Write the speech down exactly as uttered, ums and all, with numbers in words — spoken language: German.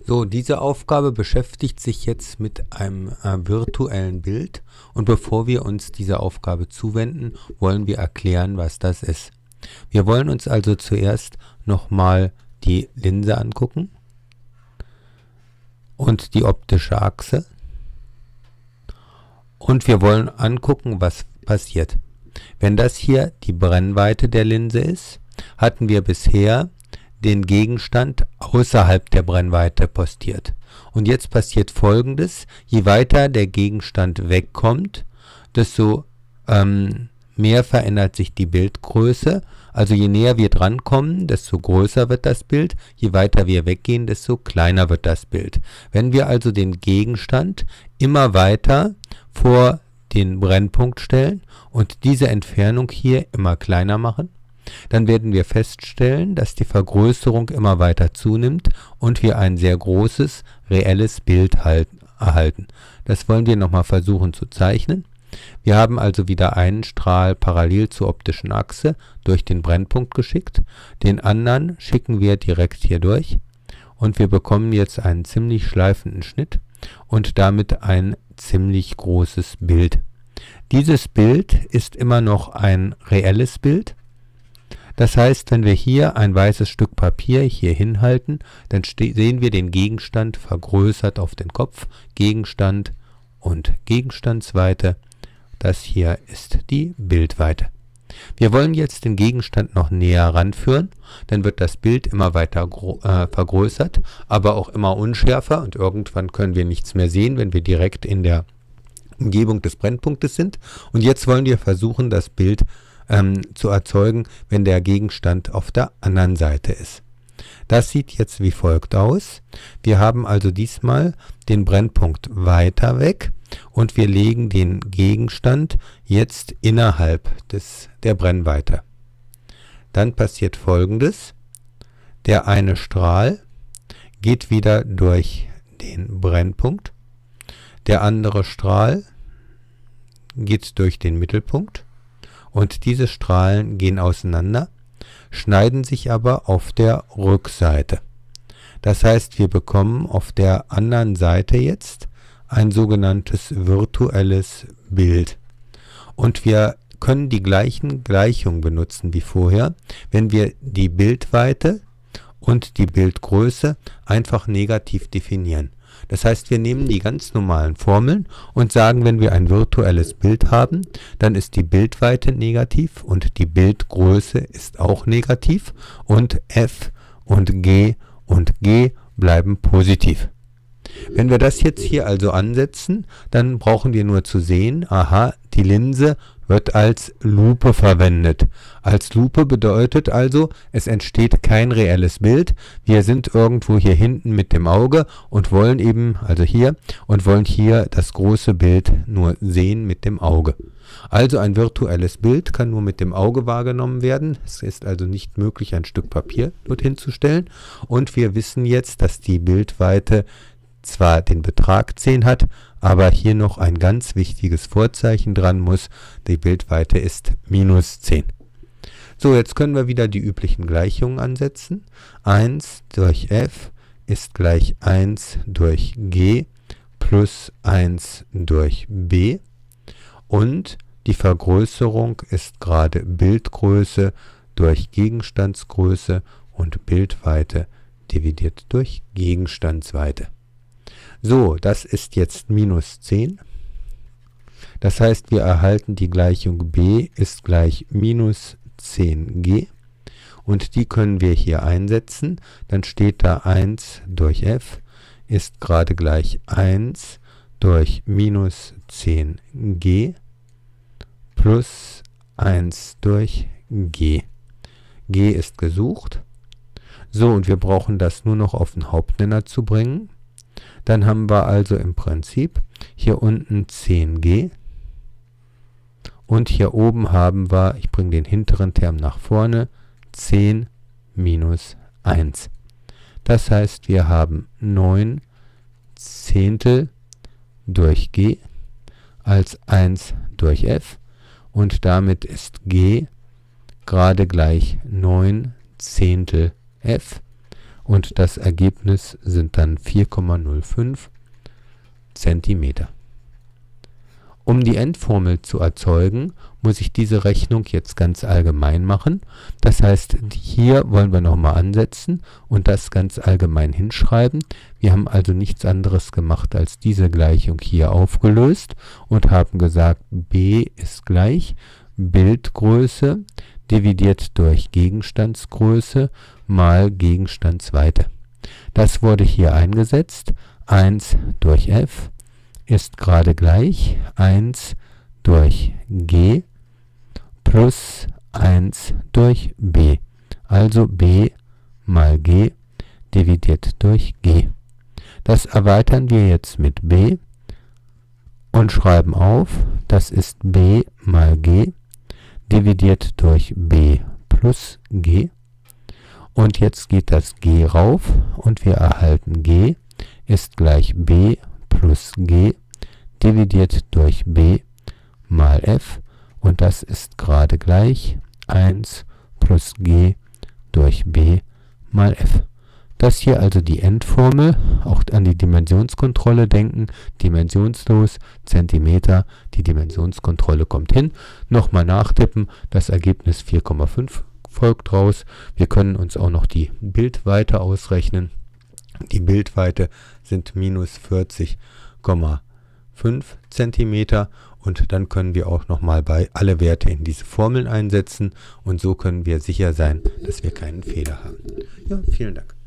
So, diese Aufgabe beschäftigt sich jetzt mit einem äh, virtuellen Bild, und bevor wir uns dieser Aufgabe zuwenden, wollen wir erklären, was das ist. Wir wollen uns also zuerst nochmal die Linse angucken und die optische Achse, und wir wollen angucken, was passiert. Wenn das hier die Brennweite der Linse ist, hatten wir bisher den Gegenstand außerhalb der Brennweite postiert. Und jetzt passiert Folgendes: Je weiter der Gegenstand wegkommt, desto ähm, mehr verändert sich die Bildgröße. Also je näher wir dran kommen, desto größer wird das Bild. Je weiter wir weggehen, desto kleiner wird das Bild. Wenn wir also den Gegenstand immer weiter vor den Brennpunkt stellen und diese Entfernung hier immer kleiner machen, dann werden wir feststellen, dass die Vergrößerung immer weiter zunimmt und wir ein sehr großes, reelles Bild halt, erhalten. Das wollen wir nochmal versuchen zu zeichnen. Wir haben also wieder einen Strahl parallel zur optischen Achse durch den Brennpunkt geschickt. Den anderen schicken wir direkt hier durch und wir bekommen jetzt einen ziemlich schleifenden Schnitt und damit ein ziemlich großes Bild. Dieses Bild ist immer noch ein reelles Bild. Das heißt, wenn wir hier ein weißes Stück Papier hier hinhalten, dann sehen wir den Gegenstand vergrößert auf den Kopf, Gegenstand und Gegenstandsweite. Das hier ist die Bildweite. Wir wollen jetzt den Gegenstand noch näher ranführen, dann wird das Bild immer weiter äh, vergrößert, aber auch immer unschärfer, und irgendwann können wir nichts mehr sehen, wenn wir direkt in der Umgebung des Brennpunktes sind. Und jetzt wollen wir versuchen, das Bild ähm, zu erzeugen, wenn der Gegenstand auf der anderen Seite ist. Das sieht jetzt wie folgt aus. Wir haben also diesmal den Brennpunkt weiter weg und wir legen den Gegenstand jetzt innerhalb des, der Brennweite. Dann passiert Folgendes: Der eine Strahl geht wieder durch den Brennpunkt, der andere Strahl geht durch den Mittelpunkt, und diese Strahlen gehen auseinander, schneiden sich aber auf der Rückseite. Das heißt, wir bekommen auf der anderen Seite jetzt ein sogenanntes virtuelles Bild. Und wir können die gleichen Gleichungen benutzen wie vorher, wenn wir die Bildweite und die Bildgröße einfach negativ definieren. Das heißt, wir nehmen die ganz normalen Formeln und sagen, wenn wir ein virtuelles Bild haben, dann ist die Bildweite negativ und die Bildgröße ist auch negativ und f und g und g bleiben positiv. Wenn wir das jetzt hier also ansetzen, dann brauchen wir nur zu sehen, aha, die Linse wird als Lupe verwendet. Als Lupe bedeutet also, es entsteht kein reelles Bild. Wir sind irgendwo hier hinten mit dem Auge und wollen eben, also hier, und wollen hier das große Bild nur sehen mit dem Auge. Also ein virtuelles Bild kann nur mit dem Auge wahrgenommen werden. Es ist also nicht möglich, ein Stück Papier dorthin zu stellen. Und wir wissen jetzt, dass die Bildweite zwar den Betrag zehn hat, aber hier noch ein ganz wichtiges Vorzeichen dran muss. Die Bildweite ist minus zehn. So, jetzt können wir wieder die üblichen Gleichungen ansetzen. eins durch f ist gleich eins durch g plus eins durch b. Und die Vergrößerung ist gerade Bildgröße durch Gegenstandsgröße und Bildweite dividiert durch Gegenstandsweite. So, das ist jetzt minus zehn. Das heißt, wir erhalten die Gleichung b ist gleich minus zehn g. Und die können wir hier einsetzen. Dann steht da eins durch f ist gerade gleich eins durch minus zehn g plus eins durch g. G ist gesucht. So, und wir brauchen das nur noch auf den Hauptnenner zu bringen. Dann haben wir also im Prinzip hier unten zehn g und hier oben haben wir, ich bringe den hinteren Term nach vorne, zehn minus eins. Das heißt, wir haben neun Zehntel durch g als eins durch f und damit ist g gerade gleich neun Zehntel f. und das Ergebnis sind dann vier Komma null fünf Zentimeter. Um die Endformel zu erzeugen, muss ich diese Rechnung jetzt ganz allgemein machen. Das heißt, hier wollen wir nochmal ansetzen und das ganz allgemein hinschreiben. Wir haben also nichts anderes gemacht, als diese Gleichung hier aufgelöst und haben gesagt, b ist gleich Bildgröße dividiert durch Gegenstandsgröße mal Gegenstandsweite. Das wurde hier eingesetzt. eins durch f ist gerade gleich eins durch g plus eins durch b. Also b mal g dividiert durch g. Das erweitern wir jetzt mit b und schreiben auf, das ist b mal g dividiert durch b plus g. Und jetzt geht das g rauf und wir erhalten g ist gleich b plus g dividiert durch b mal f und das ist gerade gleich eins plus g durch b mal f. Das hier also die Endformel, auch an die Dimensionskontrolle denken, dimensionslos, Zentimeter, die Dimensionskontrolle kommt hin. Nochmal nachtippen, das Ergebnis vier Komma fünf folgt raus. Wir können uns auch noch die Bildweite ausrechnen. Die Bildweite sind minus vierzig Komma fünf Zentimeter und dann können wir auch nochmal bei alle Werte in diese Formeln einsetzen und so können wir sicher sein, dass wir keinen Fehler haben. Ja, vielen Dank.